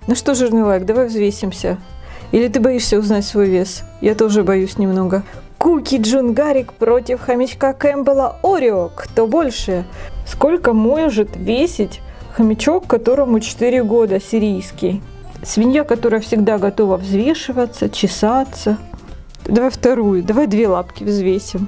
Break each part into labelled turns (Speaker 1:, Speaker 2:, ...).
Speaker 1: Ну что, жирный лайк, давай взвесимся. Или ты боишься узнать свой вес? Я тоже боюсь немного. Куки Джунгарик против хомячка Кэмпбелла Орео. Кто больше? Сколько может весить хомячок, которому 4 года, сирийский? Свинья, которая всегда готова взвешиваться, чесаться. Давай вторую, давай 2 лапки взвесим.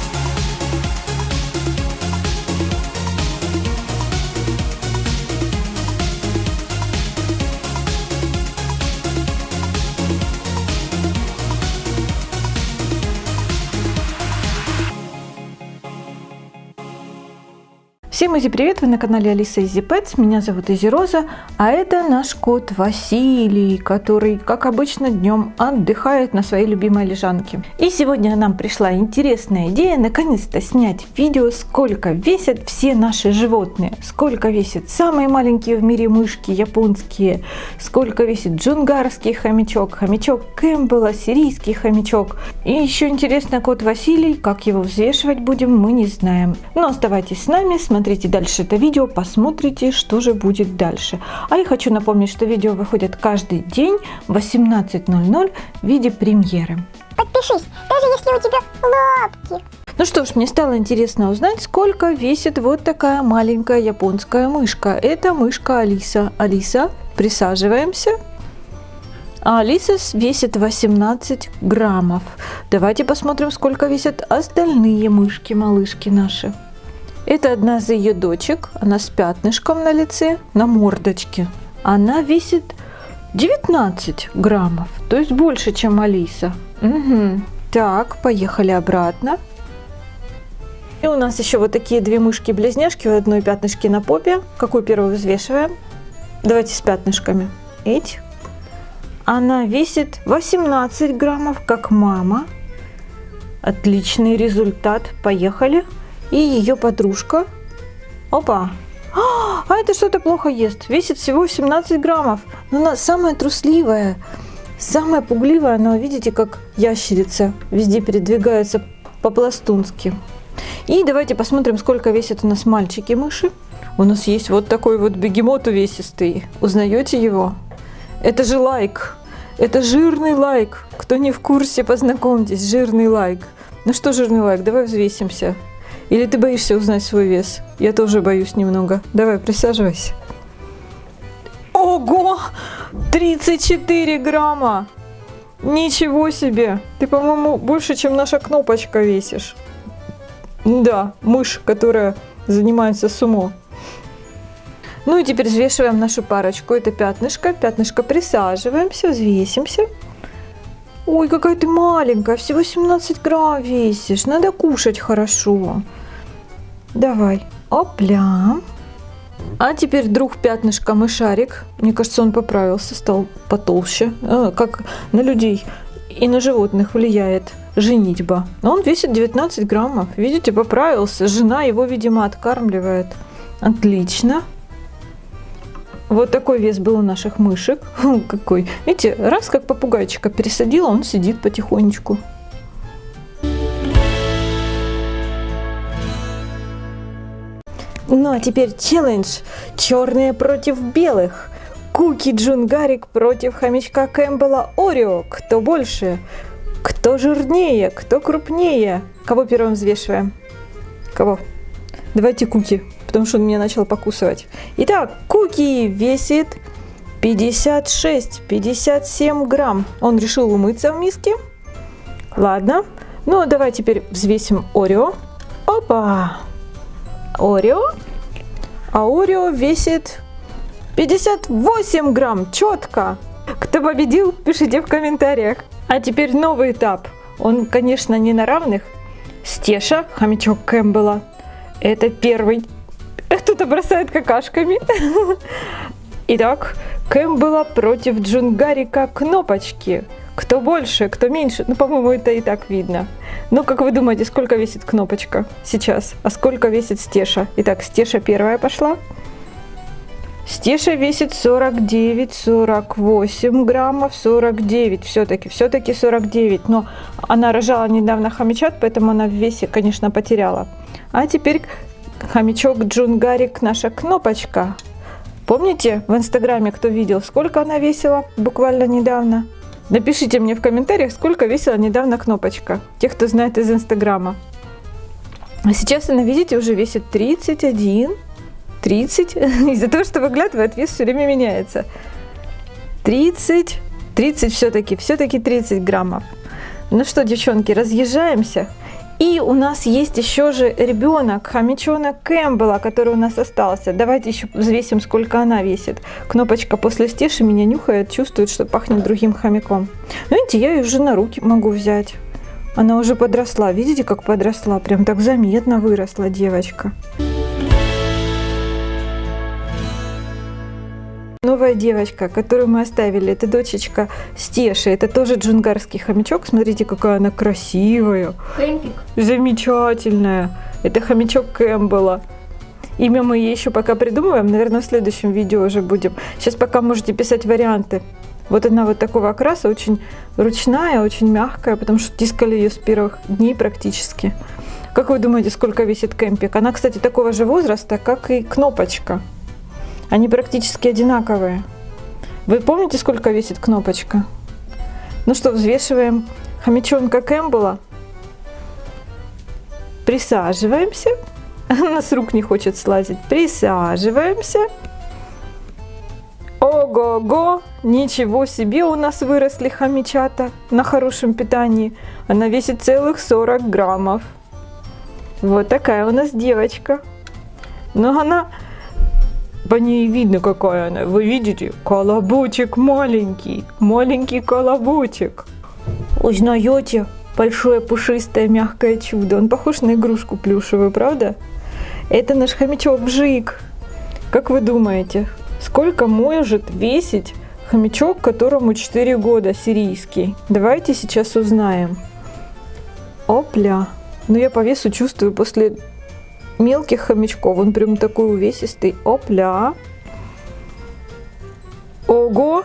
Speaker 1: Всем Изи привет! Вы на канале Алиса Изи Пэтс. Меня зовут Изи Роза, а это наш кот Василий, который, как обычно, днем отдыхает на своей любимой лежанке. И сегодня нам пришла интересная идея наконец-то снять видео, сколько весят все наши животные, сколько весит самые маленькие в мире мышки японские, сколько весит джунгарский хомячок, хомячок Кэмпбелла, сирийский хомячок. И еще интересно, кот Василий, как его взвешивать будем, мы не знаем. Но оставайтесь с нами, смотрите дальше это видео, посмотрите, что же будет дальше. А я хочу напомнить, что видео выходит каждый день в 18:00 в виде премьеры.
Speaker 2: Подпишись, даже если у тебя лапки.
Speaker 1: Ну что ж, мне стало интересно узнать, сколько весит вот такая маленькая японская мышка. Это мышка Алиса. Алиса, присаживаемся. А Алиса весит 18 граммов. Давайте посмотрим, сколько весят остальные мышки-малышки наши. Это одна из ее дочек, она с пятнышком на лице, на мордочке. Она весит 19 граммов, то есть больше, чем Алиса. Угу. Так, поехали обратно. И у нас еще вот такие 2 мышки-близняшки, в одной пятнышке на попе. Какую первую взвешиваем? Давайте с пятнышками. Эть. Она весит 18 граммов, как мама. Отличный результат, поехали. И ее подружка. Опа! А это что-то плохо ест. Весит всего 17 граммов. Но она самая трусливая, самая пугливая. Но видите, как ящерица везде передвигается по-пластунски. И давайте посмотрим, сколько весят у нас мальчики-мыши. У нас есть вот такой вот бегемот увесистый. Узнаете его? Это же лайк. Это жирный лайк. Кто не в курсе, познакомьтесь. Жирный лайк. Ну что, жирный лайк, давай взвесимся. Или ты боишься узнать свой вес? Я тоже боюсь немного. Давай, присаживайся. Ого! 34 грамма! Ничего себе! Ты, по-моему, больше, чем наша кнопочка весишь. Да, мышь, которая занимается сумо. Ну и теперь взвешиваем нашу парочку. Это пятнышко. Пятнышко, присаживаемся, взвесимся. Ой, какая ты маленькая, всего 17 грамм весишь, надо кушать хорошо. Давай, опля. А теперь друг пятнышка мышарик. Мне кажется, он поправился, стал потолще. Как на людей и на животных влияет женитьба. Он весит 19 граммов, видите, поправился. Жена его, видимо, откармливает. Отлично. Вот такой вес был у наших мышек. Какой. Видите, раз как попугайчика пересадила, он сидит потихонечку. Ну а теперь челлендж. Черные против белых. Куки Джунгарик против хомячка Кэмпбелла Орео. Кто больше? Кто жирнее? Кто крупнее? Кого первым взвешиваем? Кого? Давайте Куки, потому что он меня начал покусывать. Итак, Куки весит 56-57 грамм. Он решил умыться в миске. Ладно. Ну, а давай теперь взвесим Орео. Опа! Орео. А Орео весит 58 грамм. Четко. Кто победил, пишите в комментариях. А теперь новый этап. Он, конечно, не на равных. Стеша, хомячок Кэмпбелла. Это первый. Кто-то бросает какашками. Итак, Кэмпбелла против Джунгарика Кнопочки. Кто больше, кто меньше? Ну, по-моему, это и так видно. Ну, как вы думаете, сколько весит Кнопочка сейчас? А сколько весит Стеша? Итак, Стеша первая пошла. Стеша весит 49-48 граммов. 49. Все-таки 49. Но она рожала недавно хомячат, поэтому она в весе, конечно, потеряла. А теперь хомячок Джунгарик, наша Кнопочка. Помните в инстаграме, кто видел, сколько она весила буквально недавно? Напишите мне в комментариях, сколько весила недавно Кнопочка. Тех, кто знает из инстаграма. А сейчас она, видите, уже весит 31, 30. Из-за того, что выглядывает, вес все время меняется. 30 все-таки 30 граммов. Ну что, девчонки, разъезжаемся. И у нас есть еще же ребенок, хомячонок Кэмпбелла, который у нас остался. Давайте еще взвесим, сколько она весит. Кнопочка после стеши меня нюхает, чувствует, что пахнет другим хомяком. Видите, я ее уже на руки могу взять. Она уже подросла. Видите, как подросла? Прям так заметно выросла девочка. Новая девочка, которую мы оставили, это дочечка Стеши. Это тоже джунгарский хомячок. Смотрите, какая она красивая.
Speaker 3: Кэмпик.
Speaker 1: Замечательная. Это хомячок Кэмпбелла. Имя мы ей еще пока придумываем. Наверное, в следующем видео уже будем. Сейчас пока можете писать варианты. Вот она вот такого окраса, очень ручная, очень мягкая, потому что тискали ее с первых дней практически. Как вы думаете, сколько весит Кэмпик? Она, кстати, такого же возраста, как и Кнопочка. Они практически одинаковые. Вы помните, сколько весит Кнопочка? Ну что, взвешиваем хомячонка Кэмпбелла. Присаживаемся. Она с рук не хочет слазить. Присаживаемся. Ого-го! Ничего себе, у нас выросли хомячата на хорошем питании. Она весит целых 40 граммов. Вот такая у нас девочка. Но она... По ней видно, какая она. Вы видите? Колобочек маленький. Маленький колобочек. Узнаете? Большое пушистое мягкое чудо. Он похож на игрушку плюшевую, правда? Это наш хомячок Бжик. Как вы думаете, сколько может весить хомячок, которому 4 года, сирийский? Давайте сейчас узнаем. Опля. Ну я по весу чувствую после мелких хомячков. Он прям такой увесистый. Опля. Ого.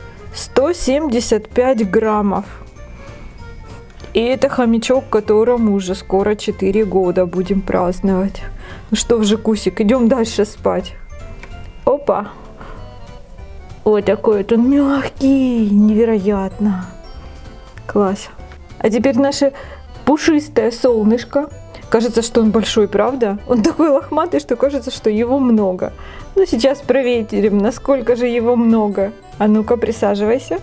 Speaker 1: 175 граммов. И это хомячок, которому уже скоро 4 года будем праздновать. Ну что, Вжикусик, идем дальше спать. Опа. Ой, такой вот он мягкий. Невероятно. Класс. А теперь наше пушистое солнышко. Кажется, что он большой, правда? Он такой лохматый, что кажется, что его много. Ну, сейчас проверим, насколько же его много. А ну-ка, присаживайся.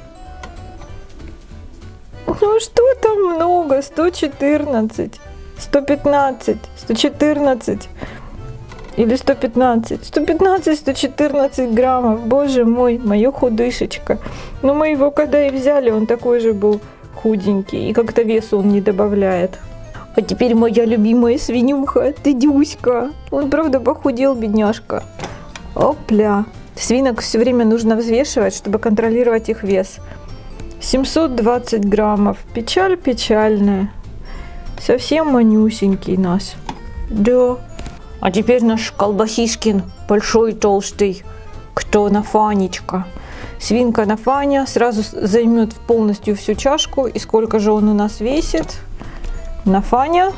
Speaker 1: Ну, что там много? 114, 115, 114 или 115. 115, 114 граммов. Боже мой, мое худышечко. Но мы его когда и взяли, он такой же был худенький. И как-то весу он не добавляет. А теперь моя любимая свинюха, ты Дюська. Он, правда, похудел, бедняжка. Опля. Свинок все время нужно взвешивать, чтобы контролировать их вес. 720 граммов. Печаль печальная. Совсем манюсенький наш. Да. А теперь наш колбасишкин, большой толстый. Кто Нафанечка? Свинка Нафаня сразу займет полностью всю чашку. И сколько же он у нас весит? Нафаня.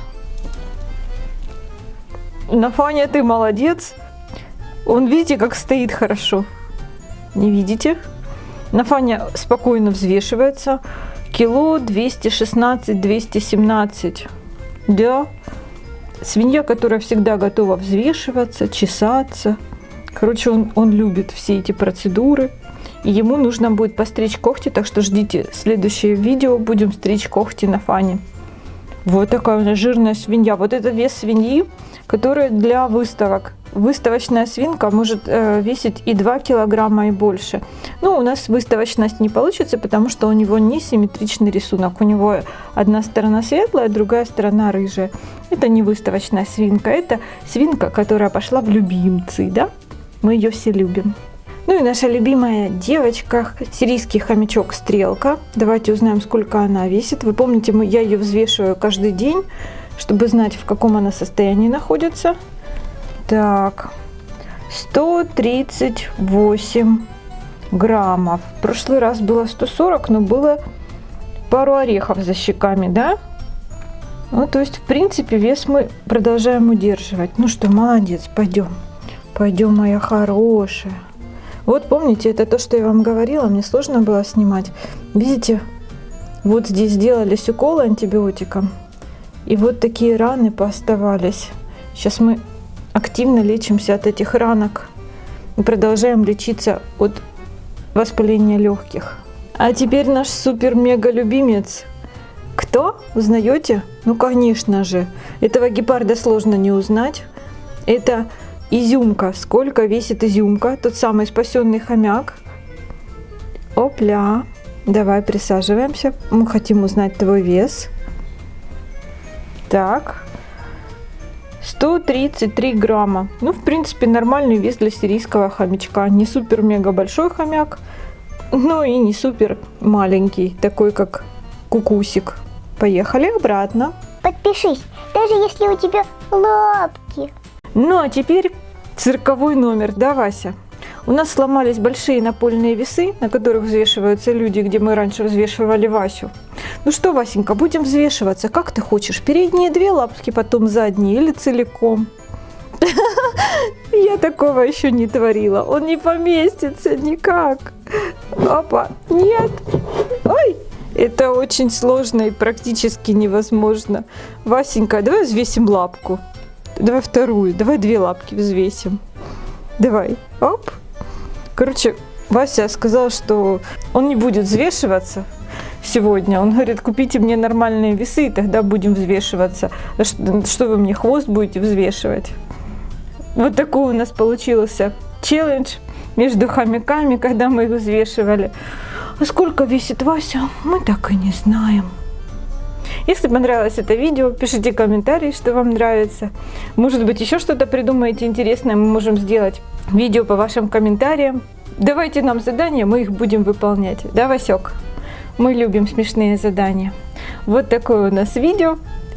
Speaker 1: Нафаня, ты молодец. Он, видите, как стоит хорошо. Не видите? Нафаня спокойно взвешивается. Кило 216-217. Да. Свинья, которая всегда готова взвешиваться, чесаться. Короче, он любит все эти процедуры. И ему нужно будет постричь когти. Так что ждите следующее видео. Будем стричь когти Нафане. Вот такая у нас жирная свинья. Вот это вес свиньи, которая для выставок. Выставочная свинка может весить и 2 килограмма и больше. Но у нас выставочность не получится, потому что у него не симметричный рисунок. У него одна сторона светлая, другая сторона рыжая. Это не выставочная свинка, это свинка, которая пошла в любимцы, да? Мы ее все любим. Ну и наша любимая девочка, сирийский хомячок Стрелка. Давайте узнаем, сколько она весит. Вы помните, я ее взвешиваю каждый день, чтобы знать, в каком она состоянии находится. Так, 138 граммов. В прошлый раз было 140, но было пару орехов за щеками, да? Ну, то есть, в принципе, вес мы продолжаем удерживать. Ну что, молодец, пойдем. Пойдем, моя хорошая. Вот помните, это то, что я вам говорила, мне сложно было снимать. Видите, вот здесь делались уколы антибиотиком, и вот такие раны пооставались. Сейчас мы активно лечимся от этих ранок и продолжаем лечиться от воспаления легких. А теперь наш супер-мега-любимец. Кто? Узнаете? Ну, конечно же. Этого гепарда сложно не узнать. Это Изюмка. Сколько весит Изюмка? Тот самый спасенный хомяк. Опля. Давай присаживаемся. Мы хотим узнать твой вес. Так. 133 грамма. Ну, в принципе, нормальный вес для сирийского хомячка. Не супер-мега большой хомяк, но и не супер маленький, такой как кукусик. Поехали обратно.
Speaker 2: Подпишись, даже если у тебя лапки.
Speaker 1: Ну, а теперь цирковой номер, да, Вася? У нас сломались большие напольные весы, на которых взвешиваются люди, где мы раньше взвешивали Васю. Ну что, Васенька, будем взвешиваться. Как ты хочешь? Передние 2 лапки, потом задние или целиком? Я такого еще не творила. Он не поместится никак. Опа, нет. Ой, это очень сложно и практически невозможно. Васенька, давай взвесим лапку. Давай вторую, давай 2 лапки взвесим. Давай, оп. Короче, Вася сказал, что он не будет взвешиваться сегодня. Он говорит, купите мне нормальные весы, и тогда будем взвешиваться. Что вы мне хвост будете взвешивать? Вот такой у нас получился челлендж между хомяками, когда мы их взвешивали. А сколько весит Вася, мы так и не знаем. Если понравилось это видео, пишите комментарии, что вам нравится. Может быть, еще что-то придумаете интересное, мы можем сделать видео по вашим комментариям. Давайте нам задания, мы их будем выполнять. Да, Васек? Мы любим смешные задания. Вот такое у нас видео.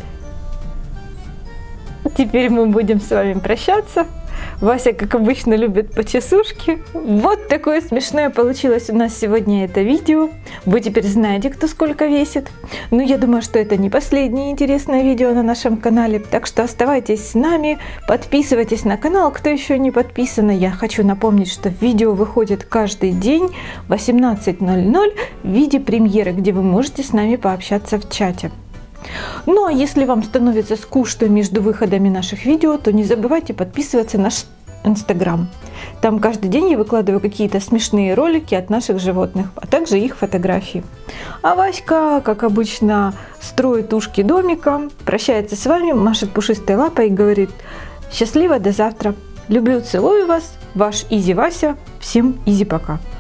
Speaker 1: Теперь мы будем с вами прощаться. Вася, как обычно, любит почесушки. Вот такое смешное получилось у нас сегодня это видео. Вы теперь знаете, кто сколько весит. Но я думаю, что это не последнее интересное видео на нашем канале. Так что оставайтесь с нами, подписывайтесь на канал, кто еще не подписан. Я хочу напомнить, что видео выходит каждый день в 18:00 в виде премьеры, где вы можете с нами пообщаться в чате. Ну а если вам становится скучно между выходами наших видео, то не забывайте подписываться на наш Инстаграм. Там каждый день я выкладываю какие-то смешные ролики от наших животных, а также их фотографии. А Васька, как обычно, строит ушки домиком, прощается с вами, машет пушистой лапой и говорит: счастливо, до завтра. Люблю, целую вас, ваш Изи Вася. Всем Изи, пока.